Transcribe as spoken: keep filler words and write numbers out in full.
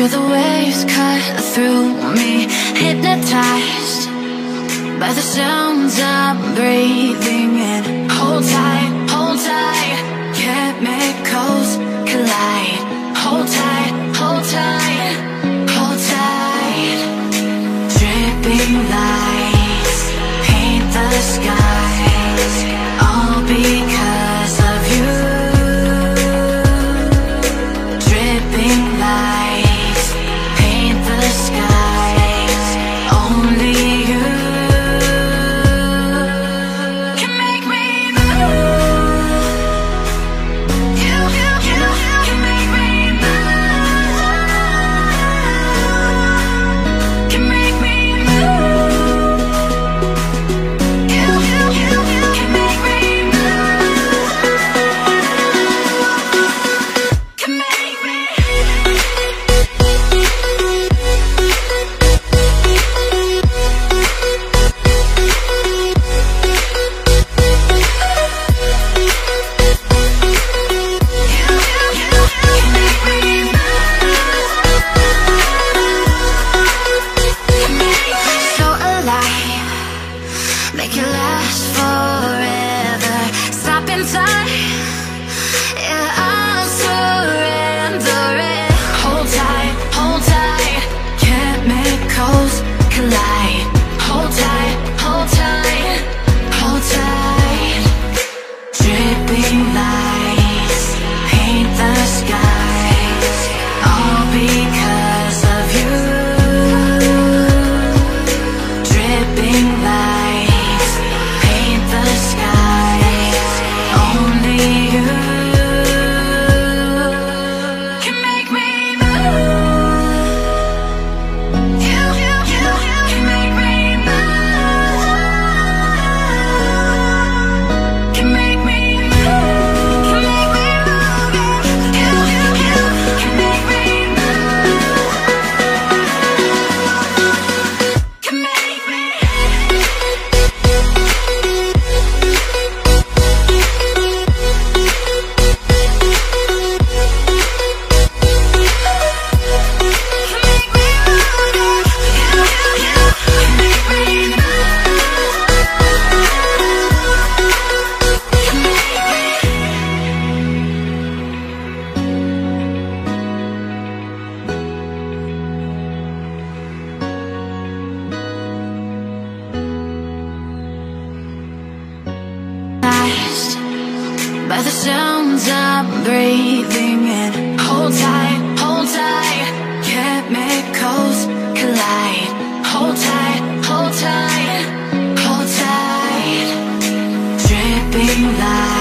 Feel the waves cut through me, hypnotized by the sounds I'm breathing in. Hold tight, hold tight, chemicals collide. Hold tight, hold tight, hold tight. Dripping lights paint the skies, all because of you. Dripping lights paint the skies, only you can make me move. You, you, you can make me move. Can make me move. You, you, you can make me move. Can make me. So alive, make it last forever. Stop in time, yeah, I'll surrender it. Hold tight, hold tight, chemicals collide. Hold tight, hold tight, hold tight. Dripping lights paint the skies, all because of you. Dripping lights paint the skies, only you can make me move. You, you, you can make me move. Can make me move. Can make me move. You, you, you can make me move. Can make me. By the sounds I'm breathing in. Hold tight, hold tight, chemicals collide. Hold tight, hold tight, hold tight. Dripping light